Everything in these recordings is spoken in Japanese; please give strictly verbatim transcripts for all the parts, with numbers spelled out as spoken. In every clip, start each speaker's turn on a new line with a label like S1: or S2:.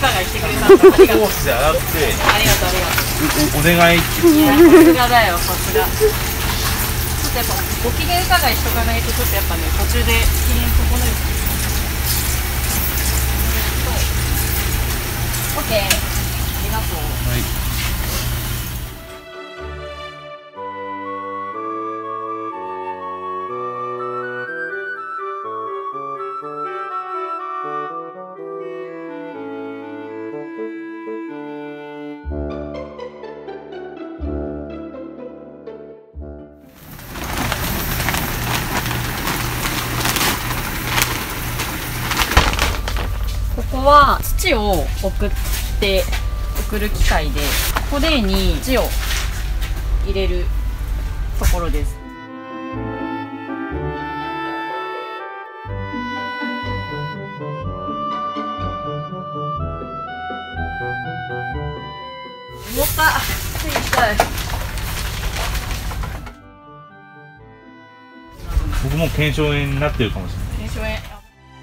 S1: 伺いしてくれたんで、ありがとう。
S2: コースで洗って、
S1: ありがとうありがとう。
S2: お、お願いって。
S1: いや、さすがだよ、さすが。ちょっとやっぱご機嫌伺いしとかないと、ちょっとやっぱね、途中で機嫌損ねる。オッケー。ありがとう。
S2: はい。
S1: ここは土を送って送る機械で、ここでに土を入れるところです。重たっ、ついたい。
S2: 僕も腱鞘炎になってるかもしれない。
S1: 腱鞘炎。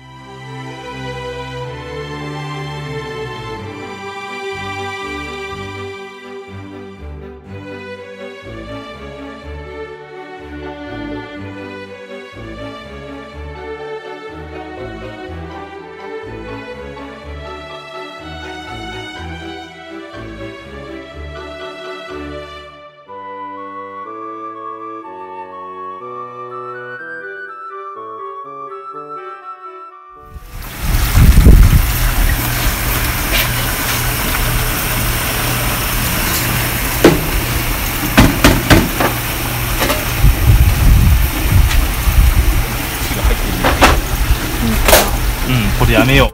S2: うん、これやめよう。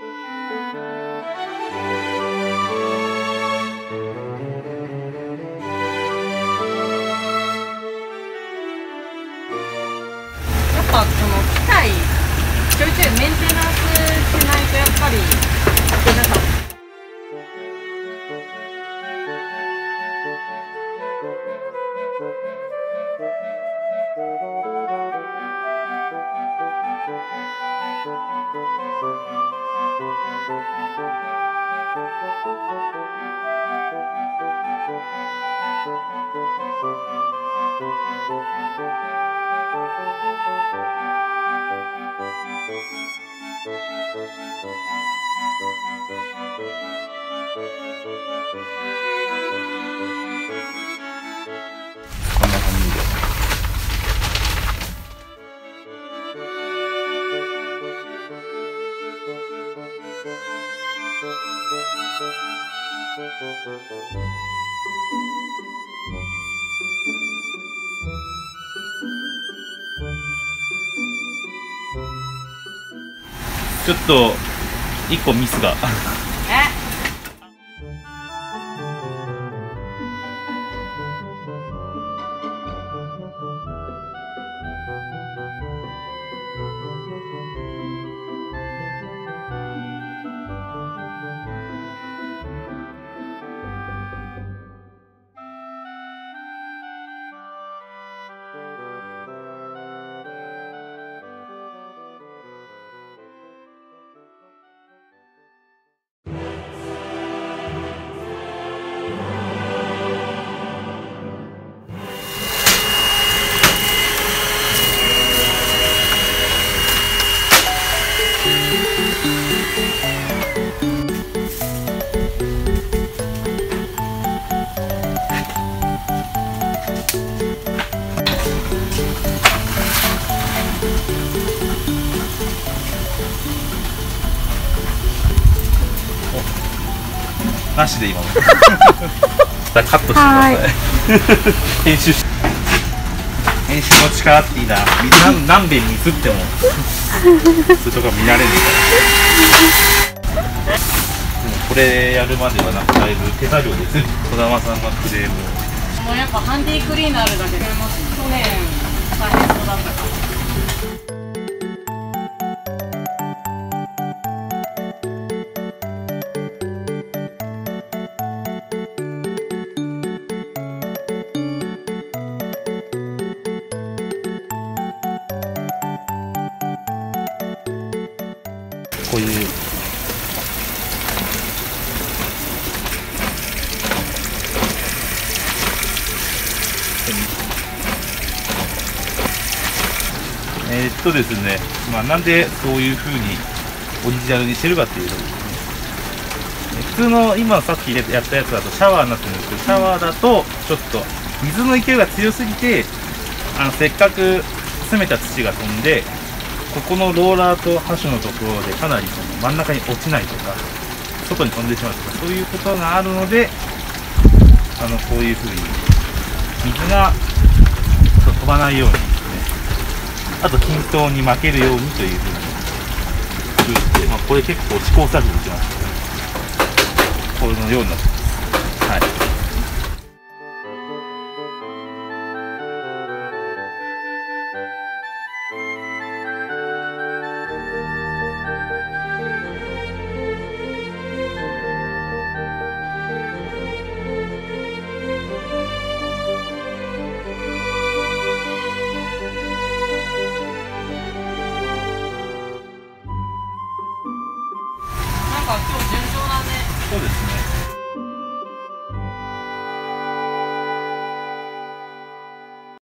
S1: やっぱこの機械ちょいちょいメンテナンスしないとやっぱり皆さん
S2: こんな感じで。ちょっと一個ミスが。
S1: え
S2: なしで今のカットしてください。編集し編集の力っていいな。何何遍ミスってもそういうとこ見られるから。でもこれやるまではなんかだいぶ手作業ですね。児玉さんがクレームを。
S1: もうやっぱハンディクリーナーあるだけで去年大変そうだったから。
S2: こういうえー、っとですね、まあ、なんでそういう風にオリジナルにしてるかっていうとですね、普通の今さっきやったやつだとシャワーになってるんですけど、シャワーだとちょっと水の勢いが強すぎて、あのせっかく詰めた土が飛んで、ここのローラーと箸のところでかなりその真ん中に落ちないとか、外に飛んでしまうとか、そういうことがあるので、あのこういう風に水が飛ばないようにですね、あと均等に負けるようにという風に作って、まあ、これ結構試行錯誤しますけど、このようになってます。はい。
S1: なんか今日順調だね。
S2: そうですね。